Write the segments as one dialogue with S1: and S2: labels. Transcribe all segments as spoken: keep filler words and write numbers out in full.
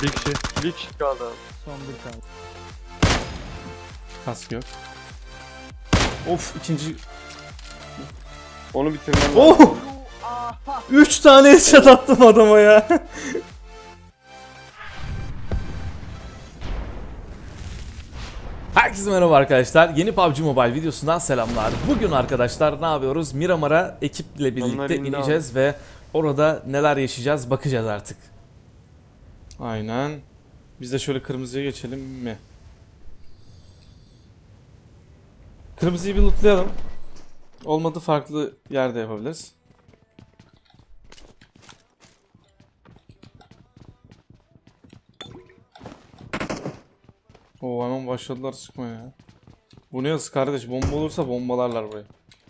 S1: Bir kişi.
S2: Bir kişi kaldı.
S3: Son bir kaldı.
S4: Kask yok. Of ikinci.
S2: Onu bitirmem
S4: Oh!
S2: lazım.
S4: Üç tane headshot attım adama ya. Herkese merhaba arkadaşlar. Yeni P U B G Mobile videosundan selamlar. Bugün arkadaşlar ne yapıyoruz? Miramar'a ekiple birlikte ineceğiz abi. Ve orada neler yaşayacağız bakacağız artık. Aynen. Biz de şöyle kırmızıya geçelim mi? Kırmızıyı bir lootlayalım. Olmadı farklı yerde yapabiliriz. Oo hemen başladılar sıkmaya ya. Bu ne hız kardeş? Bomba olursa bombalarlar burayı.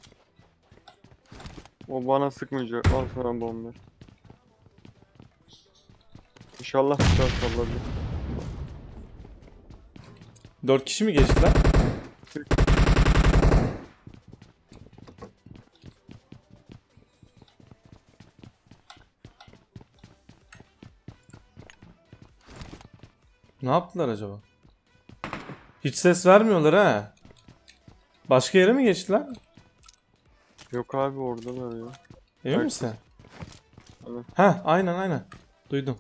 S2: O bana sıkmayacak. Al sana bomba. İnşallah bıçak salladı.
S4: Dört kişi mi geçtiler? Ne yaptılar acaba? Hiç ses vermiyorlar ha. Başka yere mi geçtiler?
S2: Yok abi oradalar ya.
S4: Emin
S2: Evet.
S4: misin?
S2: Evet.
S4: Ha, aynen aynen. Duydum.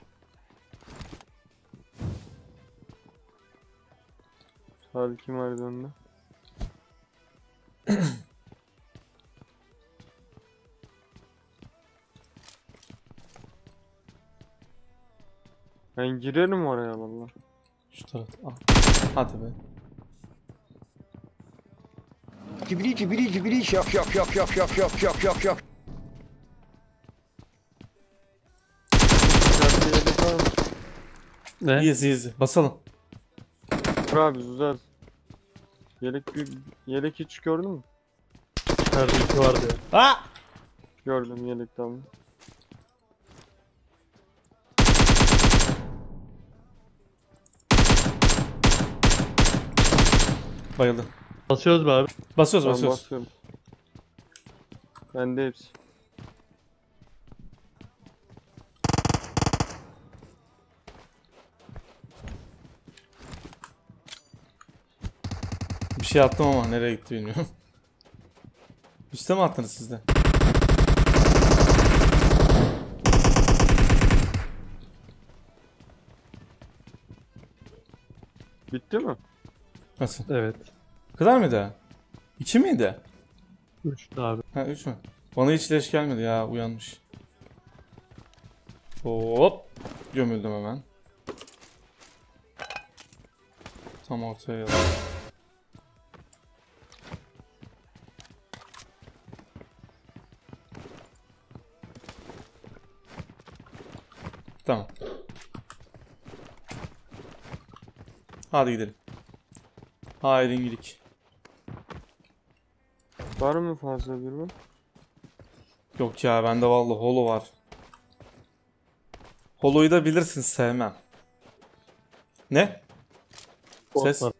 S2: Sağdaki merdivende. Ben girerim oraya vallahi.
S4: Şu taraf. Ah. Hadi be.
S5: Cibili cibili cibili şak şak şak şak şak şak şak şak şak.
S2: Güzel bir yedek var mı?
S1: Ne?
S4: Easy easy. Basalım.
S2: Dur abi uzar. Yelek bir yelek hiç gördün mü?
S1: Nerede iki vardı ya.
S4: Ha!
S2: Gördüm yelek tamam.
S4: Bayıldı.
S1: Basıyoruz mu abi?
S4: Basıyoruz
S2: Ben
S4: basıyoruz.
S2: basıyorum. Bende hepsi.
S4: Bir şey attım ama nereye gitti bilmiyorum. Üste mi attınız siz de?
S2: Bitti mi?
S4: Nasıl?
S1: Evet.
S4: Bu kadar mıydı? İki miydi?
S1: Üçtü abi.
S4: Ha üç mü? Bana hiç leş gelmedi ya, uyanmış. Hop! Gömüldüm hemen. Tam ortaya yalan. Tamam. Hadi gidelim. Haydi gidik.
S2: Var mı fazla bir mi?
S4: Yok ya, bende vallahi holo var. Holo'yu da bilirsin, sevmem. Ne? Ses.
S1: Var.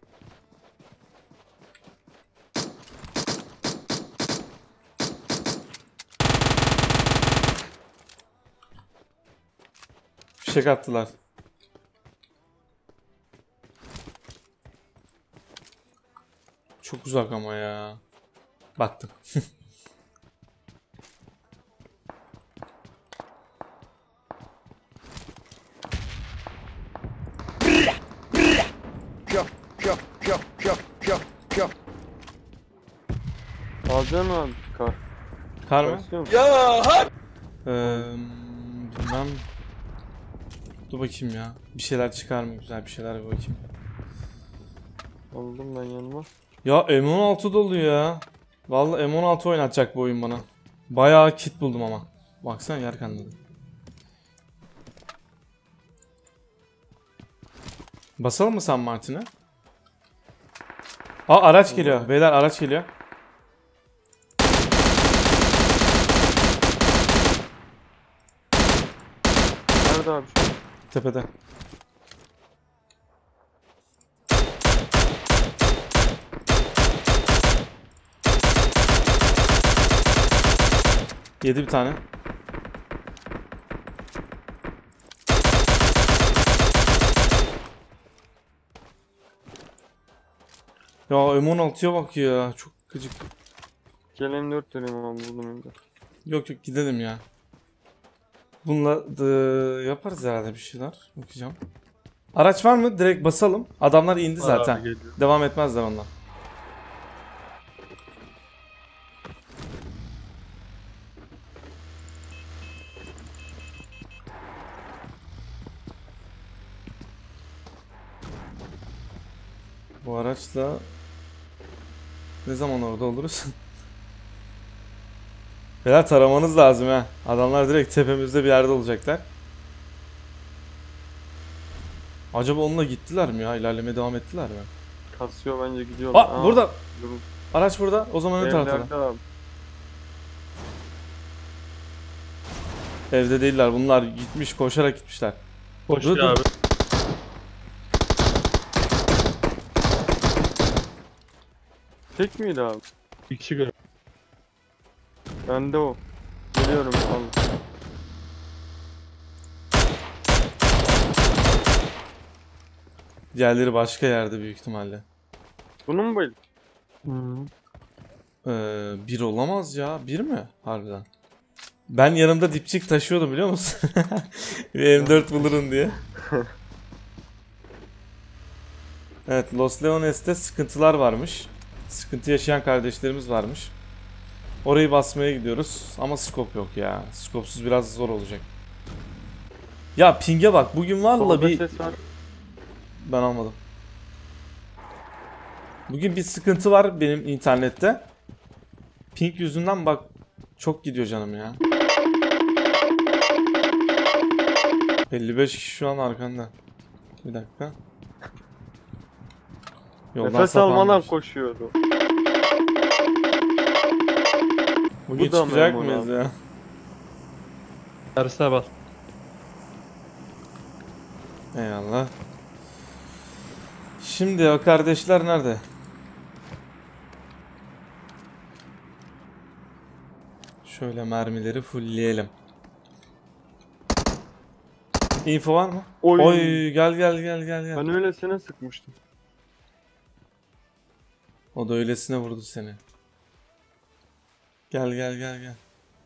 S4: Fişek attılar. Çok uzak ama ya. Baktım.
S5: Şak şak şak şak şak şak.
S2: Alacaksın abi kar.
S4: Kar mı?
S2: Basıyor musun?
S4: Ee, bilmem. Dur bakayım ya. Bir şeyler çıkar mı? Güzel bir şeyler bir bakayım.
S2: Aldım ben yanıma.
S4: Ya M on altı dolu ya. Vallahi M on altı oynatacak bu oyun bana. Bayağı kit buldum ama. Baksana yer kanladı. Basalım mı San Martin'e? Aa araç geliyor. Beyler araç geliyor.
S2: Nerede abi şu an?
S4: Tepede. Yedi bir tane. Ya M on altıya bak ya. Çok gıcık.
S2: Gel M dört vereyim abi buldum M dört.
S4: Yok yok gidelim ya. Bununla da yaparız herhalde bir şeyler. Bakacağım. Araç var mı? Direkt basalım. Adamlar indi
S1: Var
S4: zaten.
S1: abi, geliyor.
S4: Devam etmezler onlar. Bu araçla ne zaman orada oluruz? Beyler taramanız lazım ha. Adamlar direkt tepemizde bir yerde olacaklar. Acaba onunla gittiler mi ya? İlerlemeye devam ettiler mi?
S2: Kasıyor bence gidiyorlar.
S4: Aa, burada.
S2: Durun.
S4: Araç burada. O zaman ön tarafta.
S2: Evlerde abi.
S4: Evde değiller. Bunlar gitmiş, koşarak gitmişler.
S1: Koşuyor
S4: Dur, dur.
S1: abi.
S2: Tek miydi abi?
S1: Bir kişi gör.
S2: Bende o. Geliyorum abi.
S4: Diğerleri başka yerde büyük ihtimalle.
S2: Bunun mu bayıl?
S1: Hı.
S4: Ee, bir olamaz ya. Bir mi? Harbiden. Ben yanımda dipçik taşıyordum biliyor musun? Bir M dört bulurum diye. Evet, Los Leones'te sıkıntılar varmış. Sıkıntı yaşayan kardeşlerimiz varmış. Orayı basmaya gidiyoruz ama scope yok ya. Scope'suz biraz zor olacak. Ya ping'e bak. Bugün valla
S2: Solda
S4: bir...
S2: ses var.
S4: Ben almadım. Bugün bir sıkıntı var benim internette. Ping yüzünden bak çok gidiyor canım ya. elli beş kişi şu an arkanda. Bir dakika. Yoldan
S2: Nefes almadan
S4: sapağanmış.
S2: koşuyordu.
S4: Bugün
S2: Bu da
S4: çıkacak
S2: memur
S4: mıyız
S2: abi.
S4: ya?
S1: Tersine bas.
S4: Eyvallah. Şimdi o kardeşler nerede? Şöyle mermileri fullleyelim. Info var mı?
S2: Oy.
S4: Oy gel gel gel gel gel.
S2: Ben öylesine sıkmıştım.
S4: O da öylesine vurdu seni. Gel gel gel gel.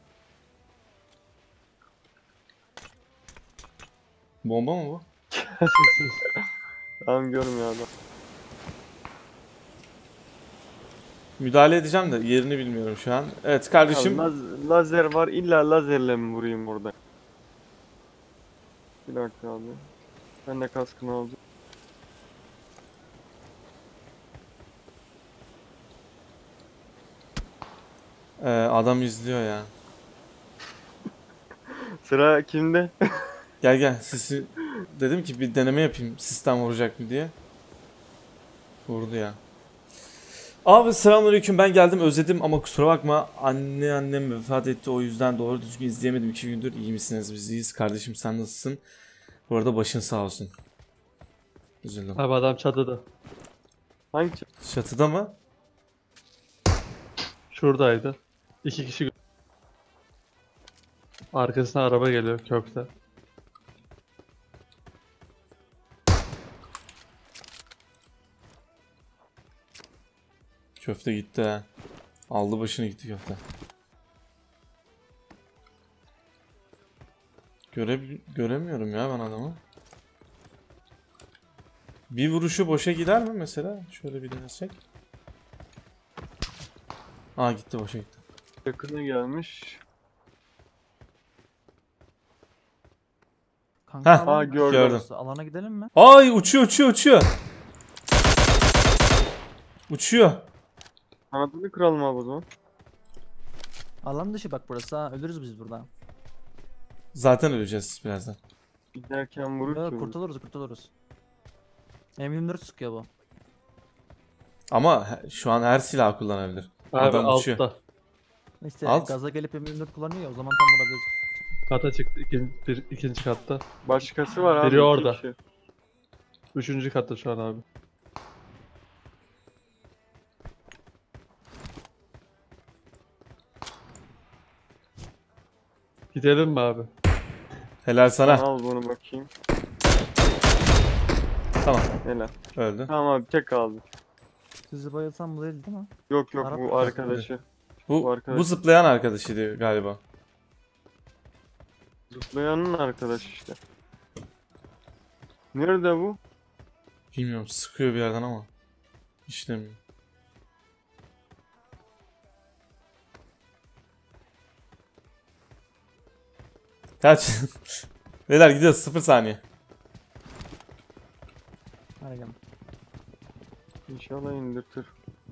S4: Bomba mı bu?
S2: Tamam görmüyor adam.
S4: Müdahale edeceğim de yerini bilmiyorum şu an. Evet kardeşim.
S2: Ya, laz- lazer var, illa lazerle mi vurayım burada? Bir dakika abi. Ben de kaskını alacağım.
S4: Ee, adam izliyor ya.
S2: Sıra kimde?
S4: Gel gel sisi. Dedim ki bir deneme yapayım sistem vuracak mı diye. Vurdu ya. Abi selamünaleyküm, ben geldim özledim ama kusura bakma anne annem vefat etti, o yüzden doğru düzgün izleyemedim iki gündür. İyi misiniz? Biz iyiyiz kardeşim, sen nasılsın? Bu arada başın sağ olsun. Üzüldüm.
S1: Abi adam çatıda.
S2: Hangi?
S4: Çatıda mı?
S1: Şuradaydı. İki kişi gör. Arkasına araba geliyor kökte.
S4: Köfte gitti ha. Aldı başını gitti köfte. Göre göremiyorum ya ben adamı. Bir vuruşu boşa gider mi mesela? Şöyle bir denesek. Aa gitti, boşa gitti.
S2: Yakına gelmiş.
S3: Kanka
S4: Heh,
S3: alan-
S2: Aa gördüm.
S4: gördüm.
S3: Alana gidelim mi?
S4: Ay uçuyor uçuyor uçuyor. Uçuyor.
S2: Kanadını kıralım abi o zaman.
S3: Alan dışı bak burası ha. Ölürüz biz burada.
S4: Zaten öleceğiz birazdan.
S2: Giderken vurur
S3: Yok,
S2: ki.
S3: kurtuluruz kurtuluruz. M yirmi dört sıkıyor bu.
S4: Ama he- şu an her silah kullanabilir.
S1: Abi
S4: Adam uçuyor.
S1: altta.
S3: İşte
S4: Alt.
S3: gaza gelip M yirmi dört kullanıyor ya, o zaman tam vurabiliriz.
S1: Kata çıktı. İkinci, bir, ikinci katta.
S2: Başkası var abi.
S1: Biri
S2: iki
S1: orada.
S2: kişi.
S1: Üçüncü katta şu an abi. Gidelim mi abi?
S4: Helal sana.
S2: Al bunu bakayım.
S4: Tamam,
S2: Helal.
S4: öldü.
S2: Tamam abi tek kaldı.
S3: Sizi bayılsam bu değil değil mi?
S2: Yok yok
S3: Arap
S2: bu
S3: mı?
S2: arkadaşı.
S4: Bu,
S2: Bu arkadaş.
S4: bu zıplayan arkadaşıydı galiba.
S2: Zıplayanın arkadaşı işte. Nerede bu?
S4: Bilmiyorum, sıkıyor bir yerden ama işlemiyor. Kaç? Beyler gidiyoruz, sıfır saniye.
S3: Hadi gelin.
S2: İnşallah indirtir.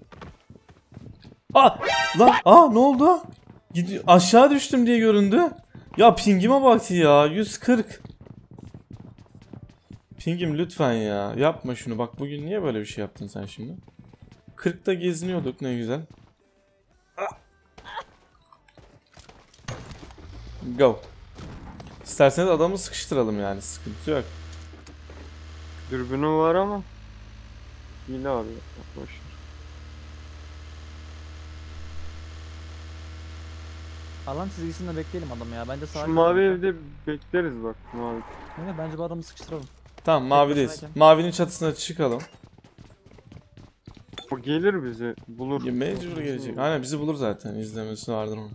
S4: Aa! Lan! Aa, ne oldu? Gidiyor, aşağı düştüm diye göründü. Ya pingime bak ya, yüz kırk. Pingim lütfen ya, yapma şunu. Bak bugün niye böyle bir şey yaptın sen şimdi? kırkta geziniyorduk, ne güzel. Go. İsterseniz adamı sıkıştıralım yani, sıkıntı yok.
S2: Dürbünü var ama. Hile abi. Boş.
S3: Alan çizgisinde bekleyelim adam ya. Bence sağa
S2: Şu
S3: gidelim
S2: mavi
S3: kanka.
S2: evde bekleriz bak. Mavi.
S3: Evet, bence bu adamı sıkıştıralım.
S4: Tamam, mavideyiz.
S3: başınayken.
S4: Mavinin çatısına çıkalım.
S2: O gelir bizi bulur.
S4: Ya mecbur gelecek. Aynen, bizi bulur zaten. İzlemesi vardır onun.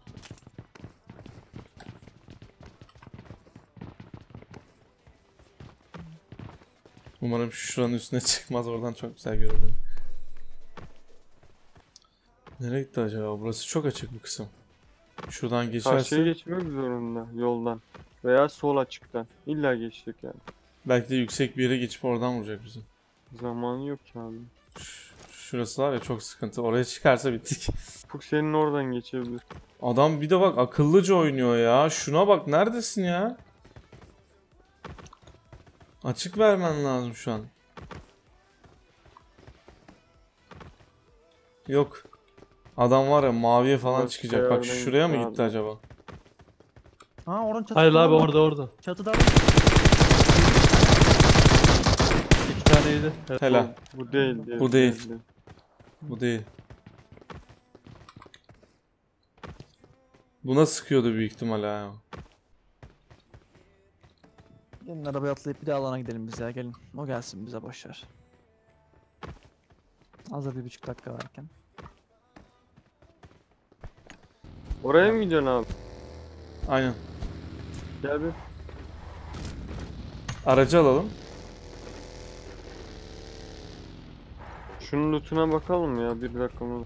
S4: Umarım şuranın üstüne çıkmaz. Oradan çok güzel görünüyor. Nereye gitti acaba? Burası çok açık bu kısım. Şuradan
S2: Karşıya
S4: geçerse
S2: geçmek zorunda yoldan. Veya sol açıktan. İlla geçecek yani.
S4: belki de yüksek bir yere geçip oradan vuracak bizi.
S2: Zamanı yok ki abi.
S4: Ş- Şurası var ya, çok sıkıntı. Oraya çıkarsa bittik.
S2: Fuk senin oradan geçebilir.
S4: Adam bir de bak akıllıca oynuyor ya. Şuna bak, neredesin ya? Açık vermen lazım şu an. Yok. Adam var ya, maviye falan
S2: Burası
S4: çıkacak. Bak
S2: yerden
S4: şuraya mı
S2: gitti
S4: gitti
S2: abi.
S4: acaba?
S3: Ha oranın çatısı.
S1: Hayır abi,
S3: var.
S1: orada orada.
S3: Çatıda.
S1: İki taneydi. Evet.
S4: Helal.
S2: Bu değil. değil
S4: Bu değil. Bu değil. Buna sıkıyordu büyük ihtimal ha.
S3: Gelin arabaya atlayıp bir de alana gidelim biz ya, gelin. O gelsin bize, boşver. Hazır bir buçuk dakika varken.
S2: Oraya mı gidiyorsun abi?
S4: Aynen.
S2: Gel bir.
S4: Aracı alalım.
S2: Şunun lootuna bakalım ya, bir dakikamız.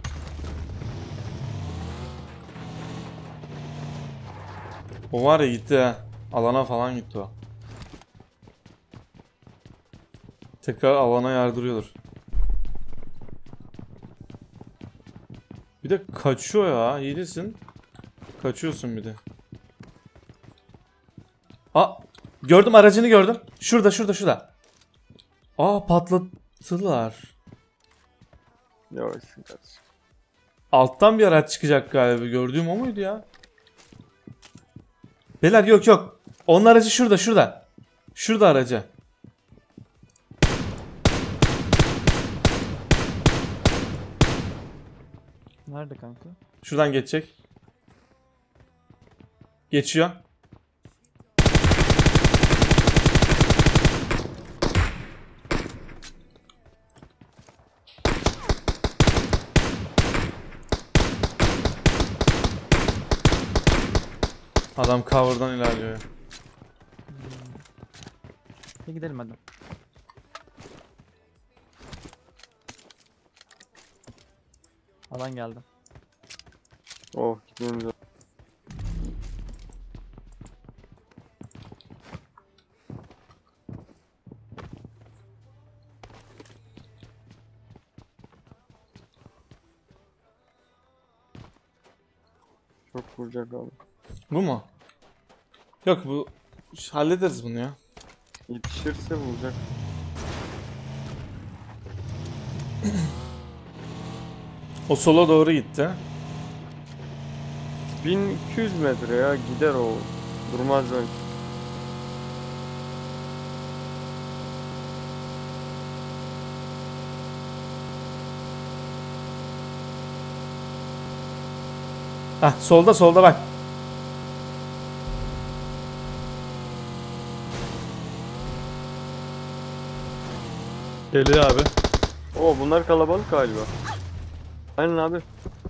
S4: O var ya, gitti ha. Alana falan gitti o. Tekrar alana yardırıyordur. Bir de kaçıyor ya. İyi değilsin. Kaçıyorsun bir de. Aa, gördüm, aracını gördüm. Şurada şurada şurada. Aa, patlattılar.
S2: Yavaşsın kardeşim.
S4: Alttan bir araç çıkacak galiba. Gördüğüm o muydu ya? Beyler yok yok. Onun aracı şurada şurada. Şurada aracı.
S3: Nerede kanka?
S4: Şuradan geçecek. Geçiyor. Adam cover'dan ilerliyor.
S3: Bir gidelim hadi. Alan geldi.
S2: Oh, gidiyoruz. abi. Çok vuracak abi.
S4: Bu mu? Yok, bu hallederiz bunu ya.
S2: Yetişirse vuracak.
S4: O sola doğru gitti.
S2: bin iki yüz metre ya, gider o. Durmaz ben.
S4: Hah, solda solda bak.
S1: Geliyor abi.
S2: Oo bunlar kalabalık galiba. Aynen abi.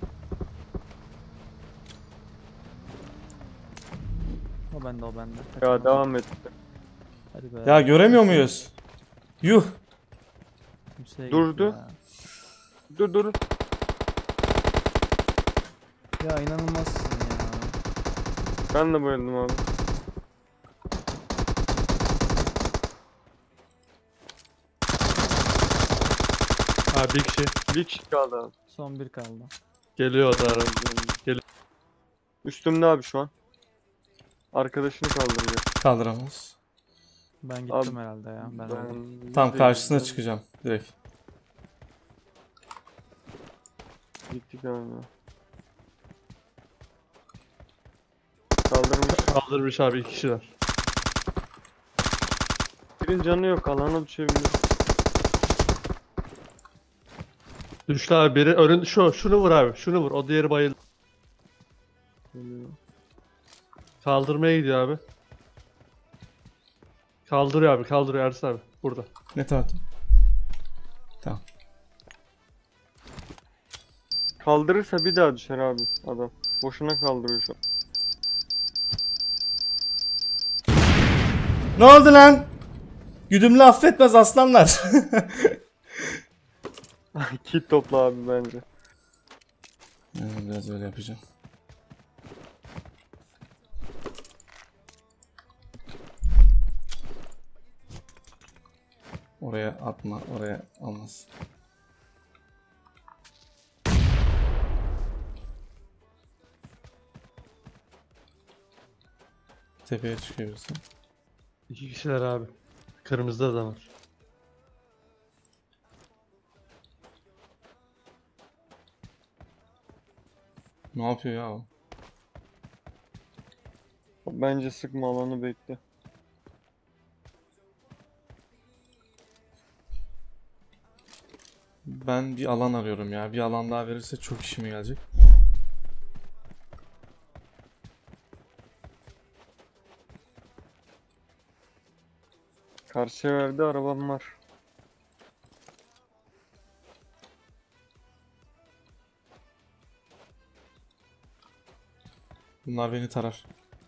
S3: O bende o bende.
S2: Ya
S3: Kaçamaz.
S2: devam et.
S3: Hadi be.
S4: Ya göremiyor muyuz? Yuh.
S3: Kimseye
S2: Durdu.
S3: gitti
S2: Dur dur.
S3: Ya. Ya inanılmazsın ya.
S2: Ben de bayıldım abi.
S1: Abi bir kişi
S2: Bir kişi kaldı abi.
S3: Son bir kaldı.
S1: geliyor o da arada. Geliyor.
S2: Üstümde abi şu an. Arkadaşını kaldıracak.
S4: Kaldıramaz.
S3: Ben gittim
S2: Abi,
S3: herhalde ya. Ben, öldüm.
S2: Ben
S4: Tam
S2: yüzde
S4: karşısına
S2: yüz
S4: çıkacağım direkt.
S2: Gittik abi. Kaldırmış.
S1: Kaldırmış abi iki kişiler.
S2: Birinin canı yok. Alana düşebilir.
S1: Düştü abi biri önün şu şunu vur abi. Şunu vur. O diğeri bayıldı.
S2: Geliyor.
S1: Kaldırmaya gidiyor abi. Kaldırıyor abi, kaldırıyor Ersin abi. Burada.
S4: Ne tarafta? Tamam.
S2: Kaldırırsa bir daha düşer abi adam. Boşuna kaldırıyor şu an.
S4: Ne oldu lan? Güdümlü affetmez aslanlar.
S2: Kit topla abi bence.
S4: Yani biraz öyle yapacağım. Oraya atma, oraya olmaz. Tepeye çıkıyorsun.
S1: İki kişiler abi. Kırmızıda da var.
S4: Ne yapıyor ya o?
S2: Bence sıkma, alanı bekle.
S4: Ben bir alan arıyorum ya. Bir alan daha verirse çok işime gelecek.
S2: Karşıya verdi, arabam var.
S4: Bunlar beni tarar.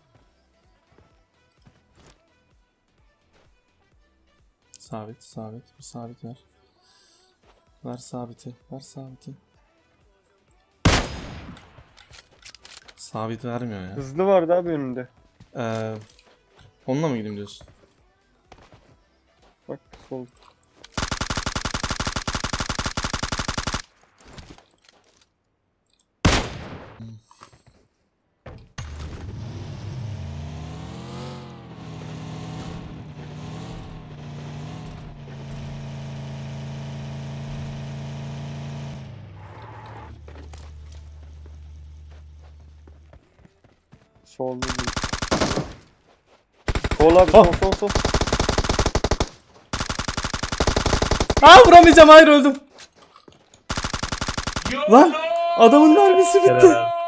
S4: Sabit, sabit. Bir sabit ver. Ver sabiti, ver sabiti. Sabit vermiyor ya.
S2: Hızlı vardı abi önünde.
S4: Ee, onunla mı gideyim diyorsun?
S2: Bak sol. Solda değil. Sol abi, sol
S4: Oh.
S2: sol sol.
S4: Aa vuramayacağım, hayır öldüm. Lan adamın mermisi bitti.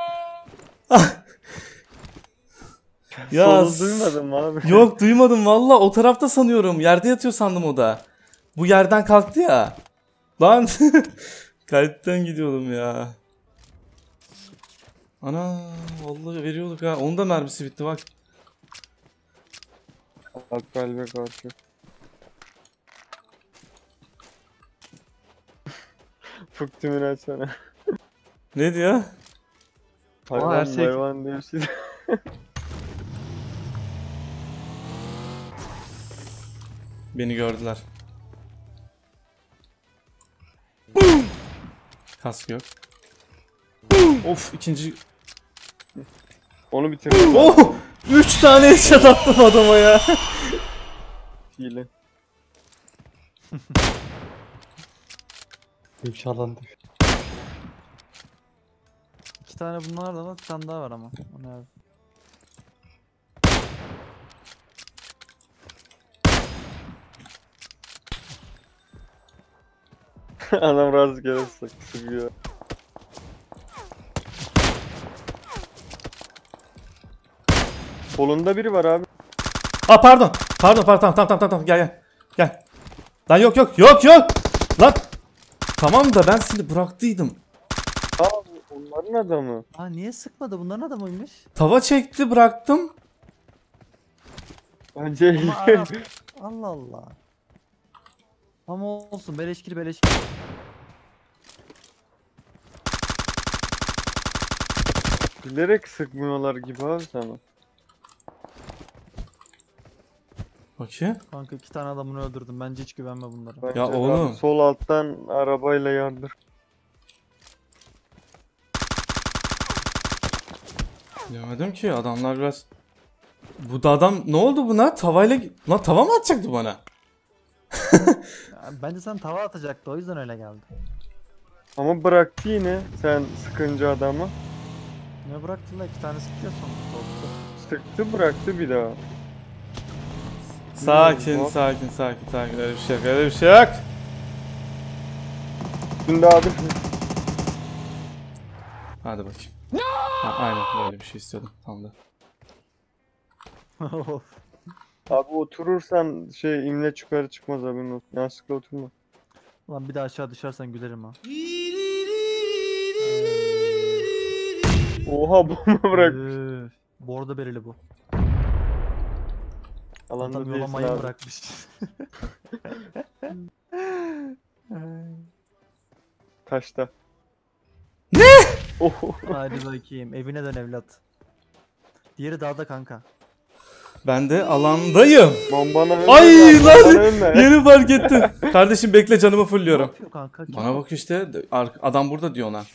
S4: Ya
S2: Solu duymadım abi.
S4: yok duymadım valla, o tarafta sanıyorum. Yerde yatıyor sandım o da. Bu yerden kalktı ya. Lan kayıttan gidiyordum ya. Ana vallahi veriyorduk ha. Onun da mermisi bitti bak.
S2: Alp kalbe karşı. Fık tümünü açsana.
S4: Ne diyor?
S2: Hayvan
S1: her şey-
S2: hayvan diye bir şey.
S4: Beni gördüler. Kask yok. Of ikinci.
S2: Onu bitirdim.
S4: Oh! Üç tane headshot attım adama ya.
S2: Hile.
S1: İnşallah.
S3: İki tane bunlar da var, bir tane daha var ama. O ne abi?
S2: Adam rastgele sık sıkıyor. Solunda biri var abi.
S4: Aa pardon. Pardon pardon tamam tamam tamam tamam gel gel. Gel. Lan yok yok yok yok. Lan. Tamam da ben seni bıraktıydım.
S2: Aa onların adamı.
S3: Aa niye sıkmadı? Bunların adamıymış.
S4: Tava çekti bıraktım.
S2: Bence
S3: Ama Arap. Allah Allah. Ama olsun beleşkili beleşkili.
S2: bilerek sıkmıyorlar gibi abi sana.
S4: Bakayım.
S3: Kanka iki tane adamını öldürdüm. Bence hiç güvenme bunlara.
S2: Bence
S4: Ya
S2: de
S4: oğlum.
S2: abi sol alttan arabayla yardır.
S4: Demedim ki adamlar biraz... Bu da adam ne oldu buna? Tavayla... Lan tava mı atacaktı bana?
S3: Ya, bence sen tava atacaktı o yüzden öyle geldi.
S2: Ama bıraktı yine sen sıkınca adamı.
S3: Ne bıraktın da iki tane sıkıyor sonra. Korktu.
S2: Sıktı bıraktı bir daha.
S4: Sakin,
S2: Hop.
S4: sakin, sakin, sakin. Öyle bir şey yok, öyle bir şey yok.
S2: Şimdi abi
S4: Hadi bakayım. Ha, aynen böyle bir şey istiyordum. Tamam da.
S3: Of.
S2: abi oturursan şey imle yukarı çıkmaz abi. Yanlışlıkla oturma.
S3: Ulan bir daha aşağı düşersen gülerim ha.
S2: Oha bomba bırak.
S3: Üf, Bordo bereli bu.
S2: Alanda
S3: Adam yola
S2: değilsin
S3: mayın
S2: abi.
S3: bırakmış.
S2: Taşta. Ne? Oho.
S3: Hadi bakayım. Evine dön evlat. Diğeri dağda kanka.
S4: Ben de alandayım.
S2: Bombana ölme.
S4: Ay lan!
S2: Bombana ölme.
S4: Yeni fark ettim. Kardeşim bekle canımı
S3: Ne
S4: fulluyorum.
S3: yapıyor kanka? Kim
S4: Bana
S3: o?
S4: bak işte. ar- Adam burada diyor ona.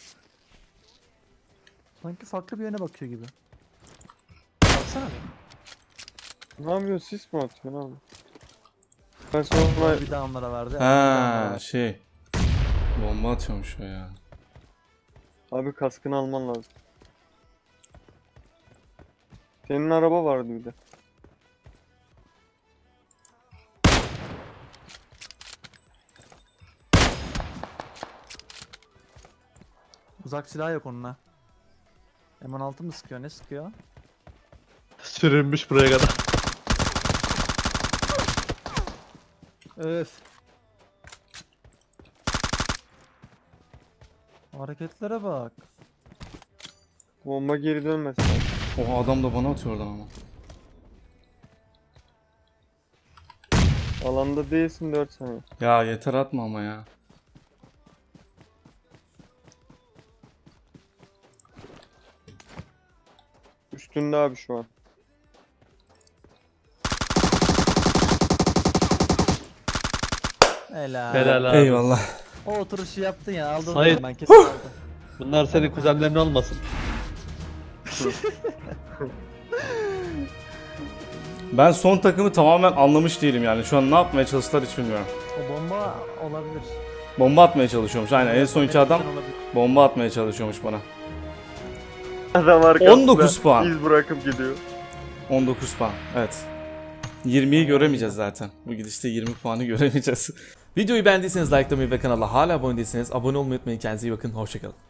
S3: Sanki farklı bir yöne bakıyor gibi. Baksana.
S2: Ne yapıyorsun? Sis mi atıyorsun abi? Ben sonra
S3: Bir daha onlara verdi. bir daha
S4: Ha
S3: onlara verdi.
S4: şey. Bomba atıyormuş o ya.
S2: abi kaskını alman lazım. Senin araba vardı bir de.
S3: Uzak silah yok onunla. M on altı mı sıkıyor? Ne sıkıyor?
S1: Sürünmüş buraya kadar.
S3: Öf. Hareketlere bak.
S2: Bomba geri dönmesin. abi.
S4: O adam da bana atıyor oradan ama.
S2: Alanda değilsin dört saniye.
S4: Ya yeter atma ama ya.
S2: Üstünde abi şu an.
S3: Helal.
S1: Helal abi.
S4: Eyvallah.
S3: O oturuşu yaptın ya aldın
S1: Sait.
S3: ben kesin aldım.
S1: Bunlar senin kuzenlerin olmasın.
S4: Ben son takımı tamamen anlamış değilim yani. Şu an ne yapmaya çalıştılar hiç bilmiyorum.
S3: O bomba olabilir.
S4: Bomba atmaya çalışıyormuş. Aynen en son iki adam
S3: Olabilir.
S4: bomba atmaya çalışıyormuş bana.
S2: Adam arkasında
S4: on dokuz puan.
S2: iz bırakıp gidiyor.
S4: on dokuz puan. Evet. yirmiyi göremeyeceğiz zaten. Bu gidişte yirmi puanı göremeyeceğiz. Videoyu beğendiyseniz likelamayı ve kanala hala abone değilseniz abone olmayı unutmayın. Kendinize iyi bakın. Hoşçakalın.